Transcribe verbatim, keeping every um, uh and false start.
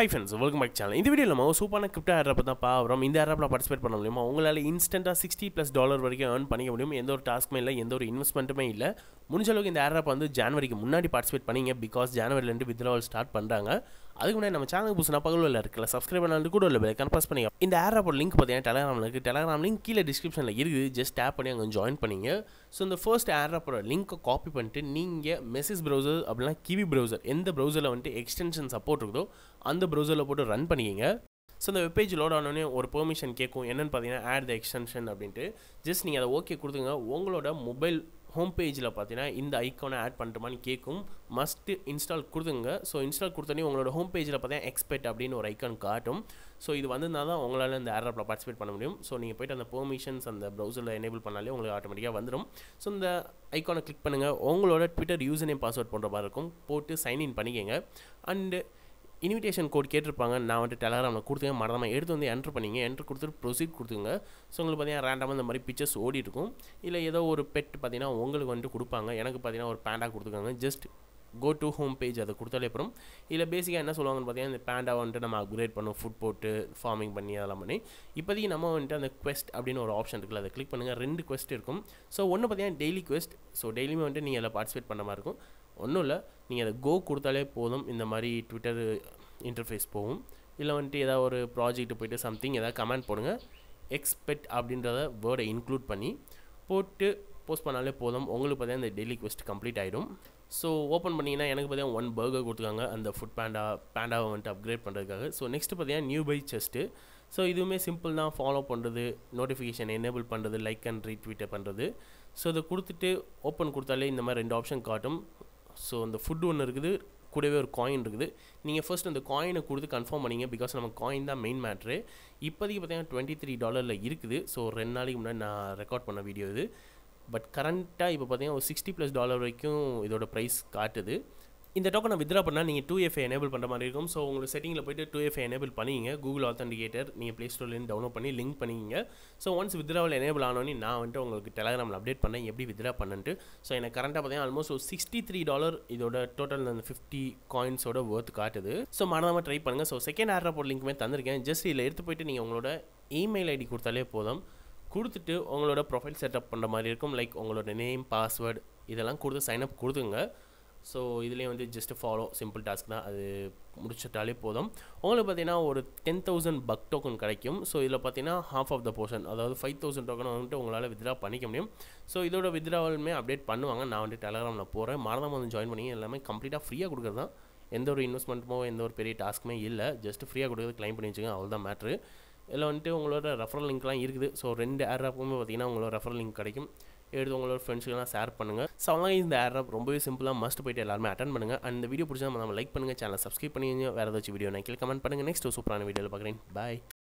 Hi friends, welcome back to channel. In this video, we will super crypto airdrop தான் இந்த airdropல participate பண்ண முடியுமா? உங்களால இன்ஸ்டன்ட்டா sixty plus டாலர் வரைக்கும் earn பண்ணிக்க முடியும். எந்த ஒரு டாஸ்க்குமே இல்ல, எந்த ஒரு இன்வெஸ்ட்மென்ட்டுமே இல்ல. முடிஞ்ச அளவுக்கு இந்த airdrop வந்து ஜனவரிக்கு முன்னாடி participate பண்ணீங்க because ஜனவரில இருந்து withdrawal ஸ்டார்ட் பண்றாங்க. அதுக்கு முன்னாடி நம்ம சேனலுக்கு புதுசுனா பக்கத்துல இருக்கல சப்ஸ்கிரைப் பண்ணாலும் கூட இல்ல பெல் ஐகான் பிரஸ் பண்ணுங்க. இந்த airdrop லிங்க் பாத்தீங்கன்னா Telegramல இருக்கு. Telegram லிங்க் கீழ டிஸ்கிரிப்ஷன்ல இருக்கு. ஜஸ்ட் டேப் பண்ணி அங்க ஜாயின் பண்ணீங்க. சோ இந்த ஃபர்ஸ்ட் airdrop லிங்கை காப்பி பண்ணிட்டு நீங்க மெசேஜ் browser அப்படினா கிவி browser எந்த browserல வந்து எக்ஸ்டென்ஷன் சப்போர்ட் இருக்குதோ அந்த browserல போட்டு ரன் பண்ணிக்கங்க. ஸோ இந்த வெப் பேஜ் லோட் ஆனோடனே ஒரு பெர்மிஷன் கேட்கும். என்னென்னு பார்த்தீங்கன்னா ஆட் த எக்ஸ்டென்ஷன் அப்படின்ட்டு ஜஸ்ட் நீங்கள் அதை ஓகே கொடுத்துங்க. உங்களோட மொபைல் ஹோம் பேஜில் பார்த்தீங்கன்னா இந்த ஐக்கானை ஆட் பண்ணுறமான்னு கேட்கும். மஸ்ட்டு இன்ஸ்டால் கொடுத்துங்க. ஸோ இன்ஸ்டால் கொடுத்தோன்னே உங்களோட ஹோம் பேஜில் பார்த்தீங்கன்னா xPET அப்படின்னு ஒரு ஐக்கான் காட்டும். ஸோ இது வந்திருந்தால் தான் உங்களால் இந்த airdropல பார்ட்டிசிபேட் பண்ண முடியும். ஸோ நீங்கள் போய்ட்டு அந்த பெர்மிஷன்ஸ் அந்த ப்ரௌசரில் எனேபிள் பண்ணாலே உங்களுக்கு ஆட்டோமேட்டிக்காக வந்துடும். ஸோ இந்த ஐக்கானை கிளிக் பண்ணுங்கள். உங்களோட ட்விட்டர் யூசர் நேம் பாஸ்வேர்ட் பண்ணுற மாதிரி இருக்கும். போட்டு சைன்இன் பண்ணிக்கங்க. அண்டு இன்விடேஷன் கோட் கேட்டிருப்பாங்க. நான் வந்து டெலகிராமில் கொடுத்துங்க. மறந்தாமல் எடுத்து வந்து என்ட்ரு பண்ணிங்க. என்ட்ரு கொடுத்துட்டு ப்ரொசீட் கொடுத்துங்க. ஸோ உங்களுக்கு பார்த்தீங்கன்னா ரேண்டமாக இந்த மாதிரி பிக்சர்ஸ் ஓடி இருக்கும். இல்லை ஏதோ ஒரு பெட் பார்த்தீங்கன்னா உங்களுக்கு வந்துட்டு கொடுப்பாங்க. எனக்கு பார்த்தீங்கன்னா ஒரு பேண்டா கொடுத்துருக்காங்க. Just go to home page அதை கொடுத்தாலே அப்புறம் இல்லை பேசிக்காக என்ன சொல்லுவாங்கன்னு பார்த்தீங்கன்னா இந்த பேண்டா வந்துட்டு நம்ம அப்கிரேட் பண்ணும், ஃபுட் போட்டு ஃபார்மிங் பண்ணி அதெல்லாம் பண்ணி இப்போதைக்கு நம்ம வந்துட்டு அந்த குவெஸ்ட் அப்படின்னு ஒரு ஆப்ஷன் இருக்குல்ல, அதை கிளிக் பண்ணுங்கள். ரெண்டு குவெஸ்ட் இருக்கும். ஸோ ஒன்று பார்த்தீங்கன்னா டெய்லி குவெஸ்ட். ஸோ டெய்லியுமே வந்துட்டு நீங்கள் அதில் பார்ட்டிசிபேட் பண்ண மாதிரி இருக்கும். ஒன்றும் இல்லை, நீங்கள் அதை கோ கொடுத்தாலே போதும். இந்த மாதிரி ட்விட்டர் இன்டர்ஃபேஸ் போகும். இல்லை வந்துட்டு ஏதாவது ஒரு ப்ராஜெக்ட் போய்ட்டு சம்திங் ஏதாவது கமெண்ட் போடுங்க. xPET அப்படின்றத வேர்டை இன்க்ளூட் பண்ணி போட்டு போஸ்ட் பண்ணாலே போதும். உங்களுக்கு பார்த்தீங்கன்னா இந்த டெய்லி குவெஸ்ட் கம்ப்ளீட் ஆகிடும். ஸோ ஓப்பன் பண்ணிங்கன்னா எனக்கு பார்த்தீங்கன்னா ஒன் பர்கர் கொடுத்துருக்காங்க அந்த ஃபுட் பேண்டா பேண்டாவை வந்துட்டு அப்கிரேட் பண்ணுறதுக்காக. ஸோ நெக்ஸ்ட்டு பார்த்தீங்கன்னா நியூ பை செஸ்ட்டு. ஸோ இதுவுமே சிம்பிள் தான். ஃபாலோ பண்ணுறது, நோட்டிஃபிகேஷன் எனேபிள் பண்ணுறது, லைக் அண்ட் ரீட்வீட்டை பண்ணுறது. ஸோ இதை கொடுத்துட்டு ஓப்பன் கொடுத்தாலே இந்த மாதிரி ரெண்டு ஆப்ஷன் காட்டும். ஸோ அந்த ஃபுட் ஒன்று இருக்குது, கூடவே ஒரு காயின் இருக்குது. நீங்கள் ஃபர்ஸ்ட் அந்த காயினை கொடுத்து கன்ஃபார்ம் பண்ணிங்க. பிகாஸ் நம்ம காயின் தான் மெயின் மேட்ரு. இப்போதைக்கு பார்த்தீங்கன்னா டுவெண்ட்டி த்ரீ டாலரில் இருக்குது. ஸோ ரெண்டு நாளைக்கு முன்னாடி நான் ரெக்கார்ட் பண்ண வீடியோ இது. பட் கரண்ட்டாக இப்போ பார்த்தீங்கன்னா ஒரு சிக்ஸ்டி ப்ளஸ் டாலர் வரைக்கும் இதோட ப்ரைஸ் காட்டுது. இந்த டோக்கனை வித்ரா பண்ணால் நீங்கள் டூ எஃப் எனேபிள் பண்ணுற மாதிரி இருக்கும். ஸோ உங்களுக்கு செட்டிங்கில் போய்ட்டு டூ எஃப் எனேபிள் பண்ணிங்க. கூகுள் ஆத்தென்டிகேட்டர் நீங்கள் ப்ளே ஸ்டோர்லேருந்து டவுன்லோட் பண்ணி லிங்க் பண்ணிங்க. ஸோ ஒன்ஸ் வித்ராவில் எனேபிள் ஆனோன்னே நான் வந்துட்டு உங்களுக்கு டெலகிராமில் அப்டேட் பண்ணேன் எப்படி வித்ரா பண்ணிட்டு. ஸோ எனக்கு கரண்ட்டாக பார்த்தீங்கன்னா ஆல்மோஸ்ட் ஒரு சிக்ஸ்டி த்ரீ டாலர் இதோட டோட்டல் அந்த ஃபிஃப்டி காயின்ஸோட ஒர்த் காட்டுது. ஸோ மறந்தாமல் ட்ரை பண்ணுங்கள். ஸோ செகண்ட் airdrop லிங்க்குமே தந்திருக்கேன். ஜஸ்ட் இதில் எடுத்து போய்ட்டு நீங்கள் உங்களோட இமெயில் ஐடி கொடுத்தாலே போதும். கொடுத்துட்டு உங்களோட ப்ரொஃபைல் செட்டப் பண்ணுற மாதிரி இருக்கும். லைக் உங்களோட நேம், பாஸ்வேர்டு இதெல்லாம் கொடுத்து சைன்அப் கொடுத்துங்க. ஸோ இதுலேயே வந்து ஜஸ்ட் ஃபாலோ சிம்பிள் டாஸ்க் தான். அது முடிச்சிட்டாலே போதும். உங்களுக்கு பார்த்தீங்கன்னா ஒரு டென் தௌசண்ட் பக் டோக்கன் கிடைக்கும். ஸோ இதில் பார்த்தீங்கன்னா ஹாஃப் ஆஃப் த போர்ஷன், அதாவது ஃபைவ் தௌசண்ட் டோக்கன் வந்துட்டு உங்களால் வித்ரா பண்ணிக்க முடியும். ஸோ இதோட வித்ராவலுமே அப்டேட் பண்ணுவாங்க. நான் வந்து டெலகிராமில் போகிறேன். மறந்தாம வந்து ஜாயின் பண்ணி எல்லாமே கம்ப்ளீட்டாக ஃப்ரீயாக கொடுக்குறது தான். எந்த ஒரு இன்வெஸ்ட்மெண்ட்டுமோ எந்த ஒரு பெரிய டாஸ்க்குமே இல்லை. ஜஸ்ட் ஃப்ரீயாக கொடுக்குறது கிளைம் பண்ணி வச்சுங்க. அவ்வளோதான் மேட்ரு. இதில் வந்துட்டு உங்களோட ரெஃபரல் லிங்க்லாம் இருக்குது. ஸோ ரெண்டு airdropமே பார்த்தீங்கன்னா உங்களோட ரெஃபரல் லிங்க் கிடைக்கும். எடுத்து உங்களோட ஃப்ரெண்ட்ஸுக்கெல்லாம் ஷேர் பண்ணுங்கள். ஸோ அவங்க இந்த airdrop ரொம்பவே சிம்பிளாக மஸ்ட் போய்ட்டு எல்லாருமே அட்டன் பண்ணுங்கள். அந்த வீடியோ பிடிச்சா நம்ம லைக் பண்ணுங்கள், சேனல் சப்ஸ்கிரைப் பண்ணிங்க. வேறு ஏதாச்சும் வீடியோ நான் கீழே கமெண்ட் பண்ணுங்கள். நெக்ஸ்ட் சூப்பரான வீடியோவில் பார்க்குறேன். பாய்.